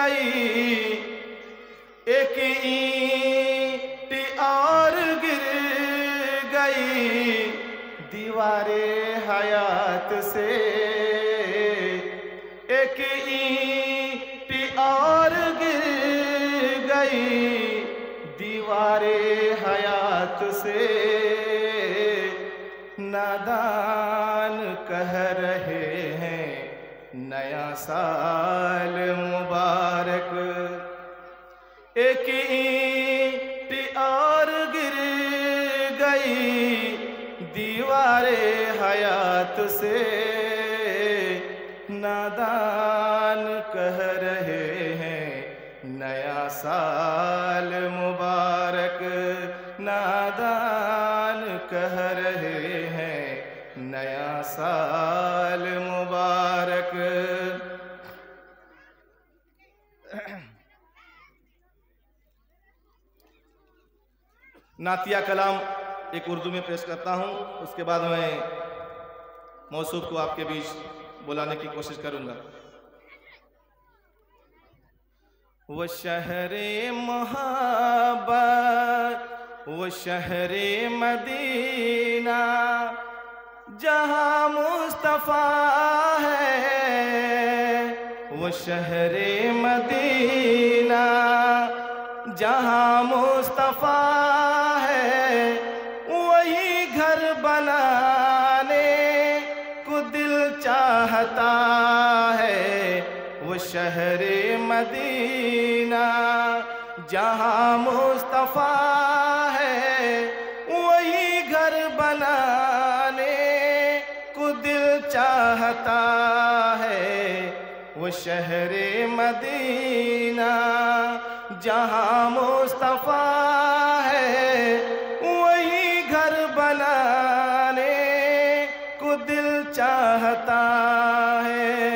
گئی، ایک اینٹ اور گر گئی دیوار حیات سے، ایک اینٹ اور گر گئی دیوار حیات سے۔ نادان کہہ رہے ہیں نیا سال مبارک، ایک اینٹ اور گر گئی دیوار حیات سے۔ نادان کہہ رہے ہیں نیا سال مبارک، نادان کہہ رہے ہیں نیا سال مبارک۔ نعتیہ کلام ایک اردو میں پیش کرتا ہوں، اس کے بعد میں موصوف کو آپ کے بیچ بلانے کی کوشش کروں گا۔ وہ شہر محبت، وہ شہر مدینہ، جہاں مصطفیٰ ہے، وہ شہر مدینہ جہاں مصطفیٰ ہے، وہی گھر بنانے کو دل چاہتا ہے، وہ شہر مدینہ جہاں مصطفیٰ ہے، وہی گھر بنانے کو دل چاہتا ہے، وہ شہر مدینہ جہاں مصطفیٰ ہے، وہی گھر بنانے کو دل چاہتا ہے۔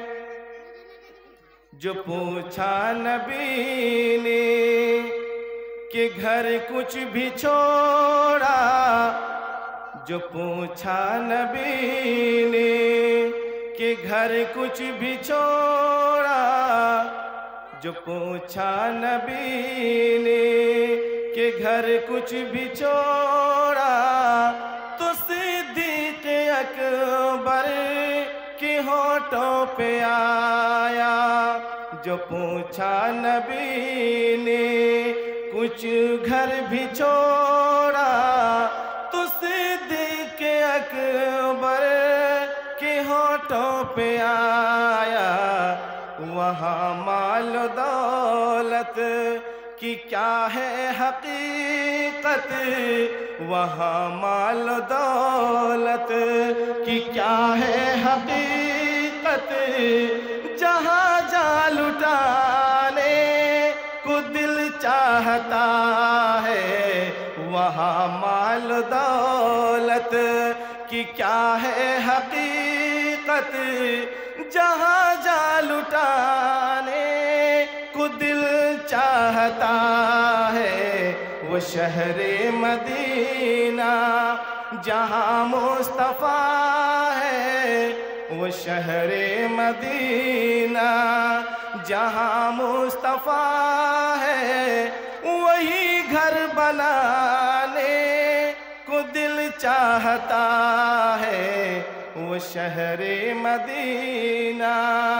جو پوچھا نبی نے کہ گھر کچھ بھی چھوڑا، جو پوچھا نبی نے کہ گھر کچھ بھی چھوڑا، جو پوچھا نبی نے کہ گھر کچھ بھی چھوڑا، تو صدیق اکبر کے ہونٹوں پہ آیا۔ جو پوچھا نبی نے کچھ گھر بھی چھوڑا، تو صدیق اکبر کے ہونٹوں پہ آیا۔ وہاں مال و دولت کی کیا ہے حقیقت، وہاں مال و دولت کی کیا ہے حقیقت، جہاں جا لٹانے کو دل چاہتا ہے، وہاں مال و دولت کی کیا ہے حقیقت، جہاں جا لٹانے کو دل چاہتا ہے، وہ شہر مدینہ جہاں مصطفیٰ ہے، وہ شہر مدینہ جہاں مصطفیٰ ہے، وہی گھر بنانے کو دل چاہتا ہے، وہ شہر مدینہ۔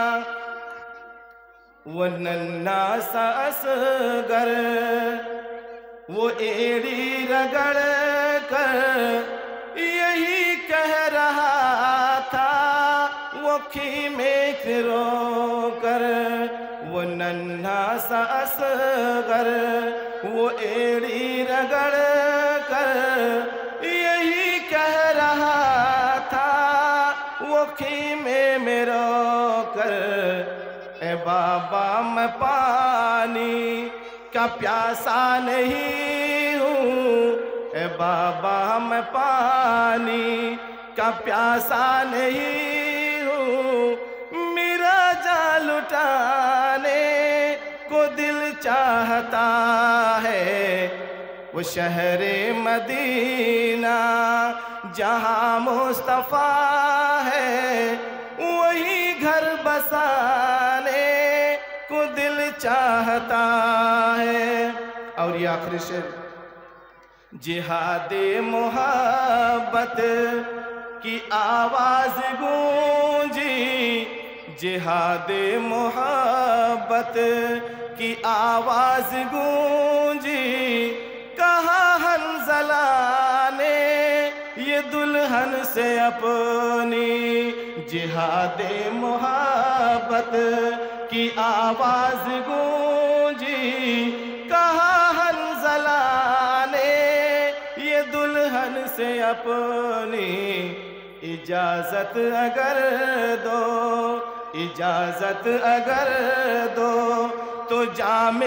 وہ ننھا سا اصغر وہ ایڑی رگڑ کر یہی کہہ رہا تھا، وہ خیمے سے رو کر۔ وہ ننھا سا اصغر وہ ایڑی رگڑ کر یہی کہہ رہا تھا، وہ خیمے میں رو کر، اے بابا میں پانی کا پیاسا نہیں ہوں، اے بابا میں پانی کا پیاسا نہیں ہوں، میرا جان لٹانے کو دل چاہتا ہے، وہ شہر مدینہ جہاں مصطفیٰ ہے، وہی گھر بسانے کو دل چاہتا ہے. اور یہ آخری شعر: جہاد محبت کی آواز گونجی، جہاد محبت کی آواز گونجی، کہا حنظلہ نے یہ دلہن سے اپنی. جہاد محبت کی آواز گونجی، کہا حنظلہ نے یہ دلہن سے اپنی. اجازت اگر دو، اجازت اگر دو تو جام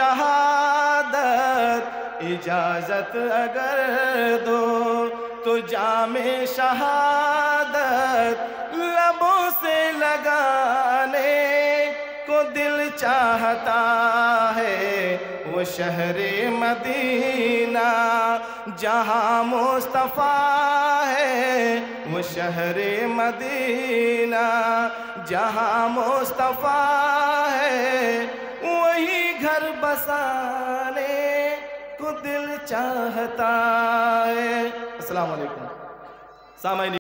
شہادت، اجازت اگر دو تو جام شہادت لبوں سے لگانے کو دل چاہتا ہے. وہ شہر مدینہ جہاں مصطفیٰ ہے، وہ شہر مدینہ جہاں مصطفیٰ ہے، وہی گھر بسانے کو دل چاہتا ہے. السلام علیکم سامعین.